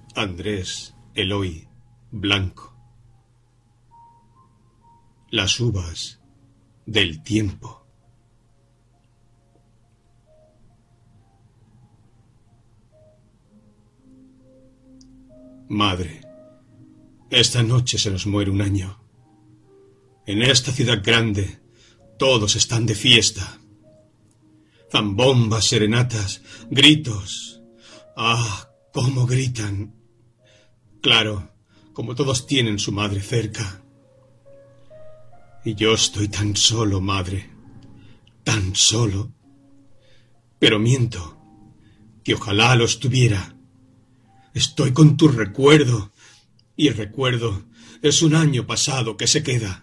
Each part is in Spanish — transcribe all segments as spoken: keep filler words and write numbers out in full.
Andrés Eloy Blanco. Las uvas del tiempo. Madre, esta noche se nos muere un año. En esta ciudad grande todos están de fiesta. Zambombas, serenatas, gritos. ¡Ah, cómo gritan! Claro, como todos tienen su madre cerca. Y yo estoy tan solo, madre, tan solo. Pero miento, que ojalá lo estuviera. Estoy con tu recuerdo, y el recuerdo es un año pasado que se queda.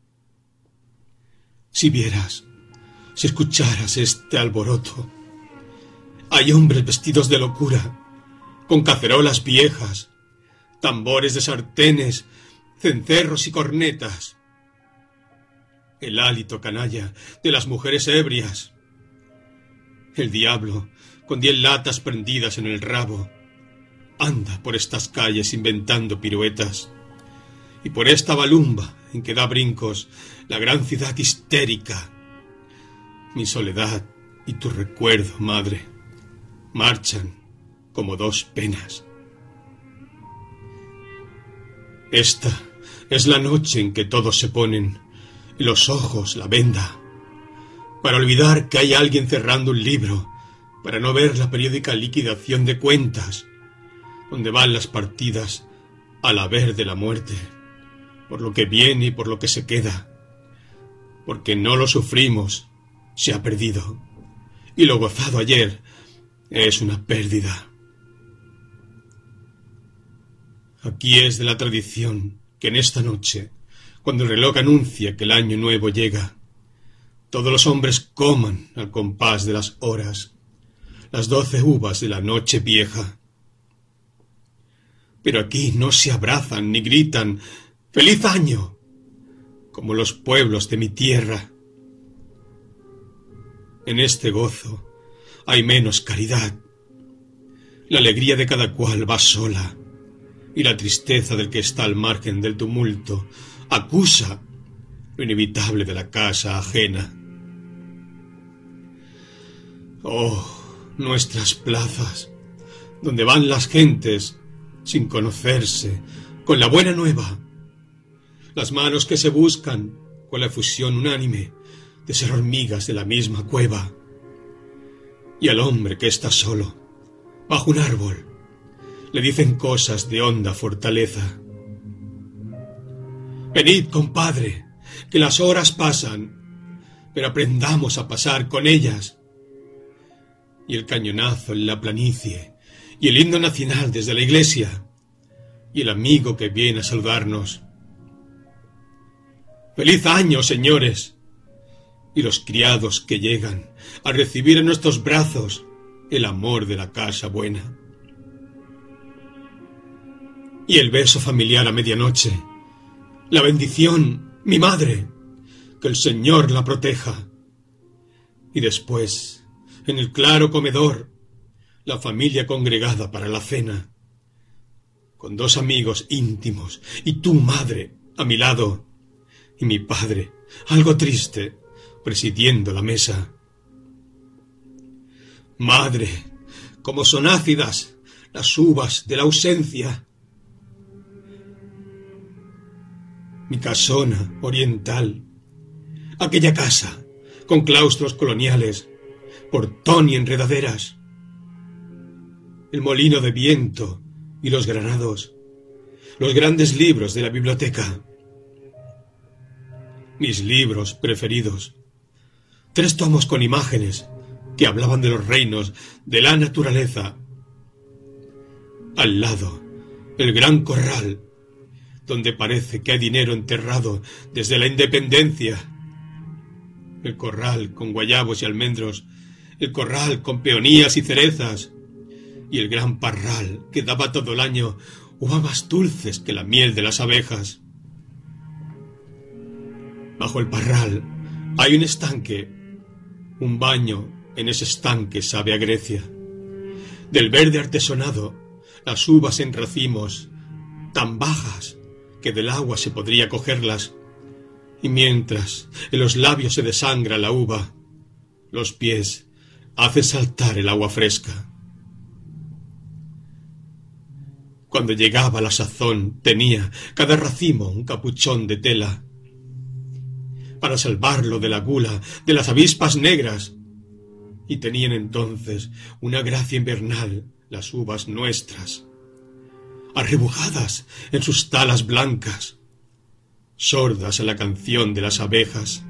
Si vieras, si escucharas este alboroto, hay hombres vestidos de locura, con cacerolas viejas, tambores de sartenes, cencerros y cornetas. El hálito canalla de las mujeres ebrias. El diablo, con diez latas prendidas en el rabo, anda por estas calles inventando piruetas. Y por esta balumba en que da brincos la gran ciudad histérica. Mi soledad y tu recuerdo, madre, marchan como dos penas. Esta es la noche en que todos se ponen y los ojos la venda, para olvidar que hay alguien cerrando un libro, para no ver la periódica liquidación de cuentas, donde van las partidas al haber de la muerte, por lo que viene y por lo que se queda, porque no lo sufrimos, se ha perdido, y lo gozado ayer es una pérdida. Aquí es de la tradición que en esta noche, cuando el reloj anuncia que el año nuevo llega, todos los hombres coman al compás de las horas las doce uvas de la noche vieja. Pero aquí no se abrazan ni gritan ¡Feliz año!, como los pueblos de mi tierra. En este gozo hay menos caridad. La alegría de cada cual va sola, y la tristeza del que está al margen del tumulto acusa lo inevitable de la casa ajena. Oh, nuestras plazas, donde van las gentes sin conocerse, con la buena nueva, las manos que se buscan con la efusión unánime de ser hormigas de la misma cueva, y al hombre que está solo, bajo un árbol, le dicen cosas de honda fortaleza. Venid, compadre, que las horas pasan, pero aprendamos a pasar con ellas. Y el cañonazo en la planicie, y el himno nacional desde la iglesia, y el amigo que viene a saludarnos. ¡Feliz año, señores! Y los criados que llegan a recibir en nuestros brazos el amor de la casa buena. Y el beso familiar a medianoche, la bendición, mi madre, que el Señor la proteja. Y después, en el claro comedor, la familia congregada para la cena, con dos amigos íntimos, y tu madre a mi lado, y mi padre, algo triste, presidiendo la mesa. Madre, como son ácidas las uvas de la ausencia. Mi casona oriental, aquella casa con claustros coloniales, portón y enredaderas, el molino de viento y los granados, los grandes libros de la biblioteca, mis libros preferidos, tres tomos con imágenes que hablaban de los reinos de la naturaleza. Al lado, el gran corral, donde parece que hay dinero enterrado desde la independencia. El corral con guayabos y almendros, el corral con peonías y cerezas, y el gran parral que daba todo el año uvas más dulces que la miel de las abejas. Bajo el parral hay un estanque, un baño en ese estanque sabe a Grecia. Del verde artesonado las uvas en racimos, tan bajas que del agua se podría cogerlas, y mientras en los labios se desangra la uva, los pies hace saltar el agua fresca. Cuando llegaba la sazón tenía cada racimo un capuchón de tela, para salvarlo de la gula de las avispas negras, y tenían entonces una gracia invernal las uvas nuestras, arrebujadas en sus talas blancas, sordas a la canción de las abejas.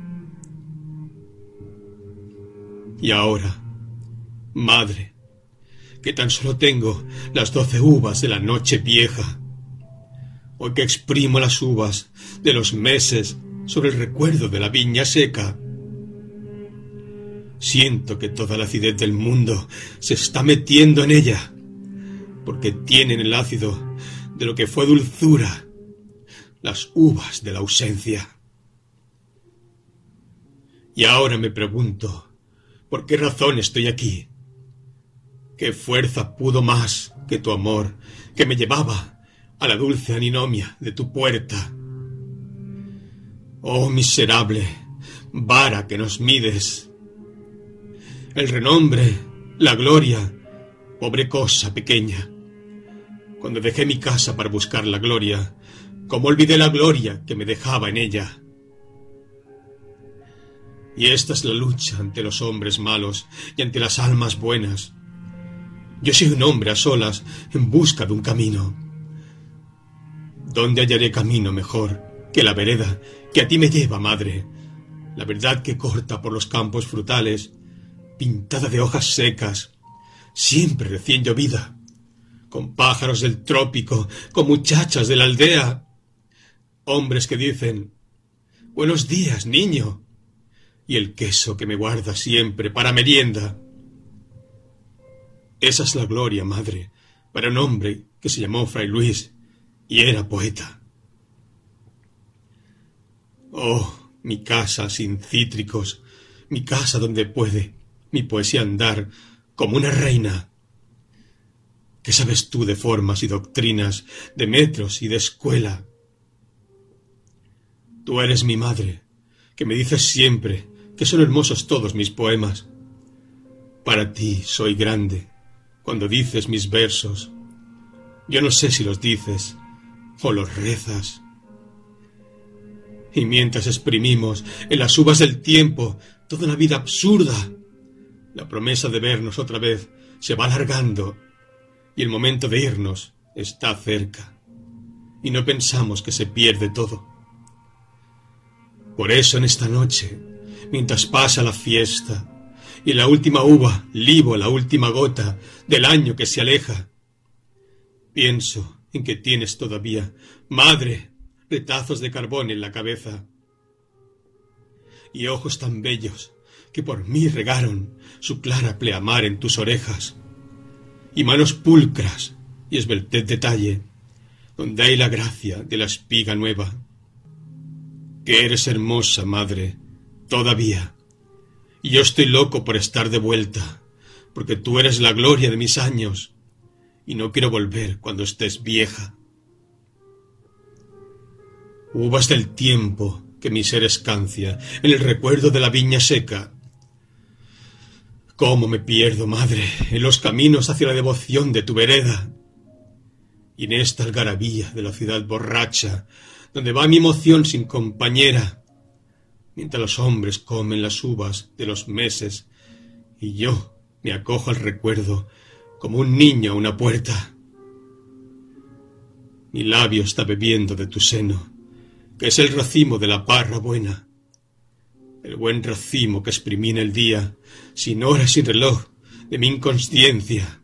Y ahora, madre, que tan solo tengo las doce uvas de la noche vieja, hoy que exprimo las uvas de los meses sobre el recuerdo de la viña seca, siento que toda la acidez del mundo se está metiendo en ella, porque tienen el ácido de lo que fue dulzura, las uvas de la ausencia. Y ahora me pregunto, ¿por qué razón estoy aquí? ¿Qué fuerza pudo más que tu amor, que me llevaba a la dulce aninomia de tu puerta? Oh miserable vara que nos mides, el renombre, la gloria, pobre cosa pequeña. Cuando dejé mi casa para buscar la gloria, ¿cómo olvidé la gloria que me dejaba en ella? Y esta es la lucha ante los hombres malos y ante las almas buenas. Yo soy un hombre a solas en busca de un camino. ¿Dónde hallaré camino mejor que la vereda que a ti me lleva, madre? La verdad que corta por los campos frutales, pintada de hojas secas, siempre recién llovida, con pájaros del trópico, con muchachas de la aldea, hombres que dicen, «Buenos días, niño», y el queso que me guarda siempre para merienda. Esa es la gloria, madre, para un hombre que se llamó Fray Luis y era poeta. Oh, mi casa sin cítricos, mi casa donde puede mi poesía andar como una reina. ¿Qué sabes tú de formas y doctrinas, de metros y de escuela? Tú eres mi madre, que me dices siempre que son hermosos todos mis poemas. Para ti soy grande, cuando dices mis versos. Yo no sé si los dices o los rezas. Y mientras exprimimos en las uvas del tiempo toda una vida absurda, la promesa de vernos otra vez se va alargando y el momento de irnos está cerca. Y no pensamos que se pierde todo. Por eso en esta noche, mientras pasa la fiesta y la última uva libo la última gota del año que se aleja, pienso en que tienes todavía, madre, retazos de carbón en la cabeza y ojos tan bellos que por mí regaron su clara pleamar en tus orejas, y manos pulcras y esbeltez de talle, donde hay la gracia de la espiga nueva. Que eres hermosa, madre, todavía, y yo estoy loco por estar de vuelta, porque tú eres la gloria de mis años, y no quiero volver cuando estés vieja. Uvas del tiempo que mi ser escancia en el recuerdo de la viña seca. Cómo me pierdo, madre, en los caminos hacia la devoción de tu vereda, y en esta algarabía de la ciudad borracha, donde va mi emoción sin compañera, mientras los hombres comen las uvas de los meses, y yo me acojo al recuerdo como un niño a una puerta. Mi labio está bebiendo de tu seno, que es el racimo de la parra buena, el buen racimo que exprimí en el día, sin hora y sin reloj, de mi inconsciencia.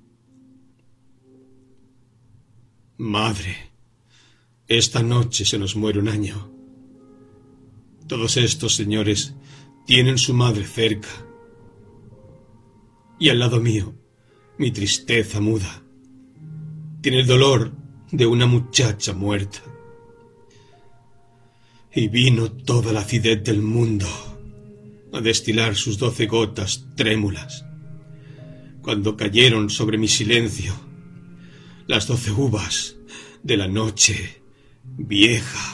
Madre, esta noche se nos muere un año. Todos estos señores tienen su madre cerca, y al lado mío, mi tristeza muda tiene el dolor de una muchacha muerta. Y vino toda la acidez del mundo a destilar sus doce gotas trémulas, cuando cayeron sobre mi silencio las doce uvas de la noche vieja.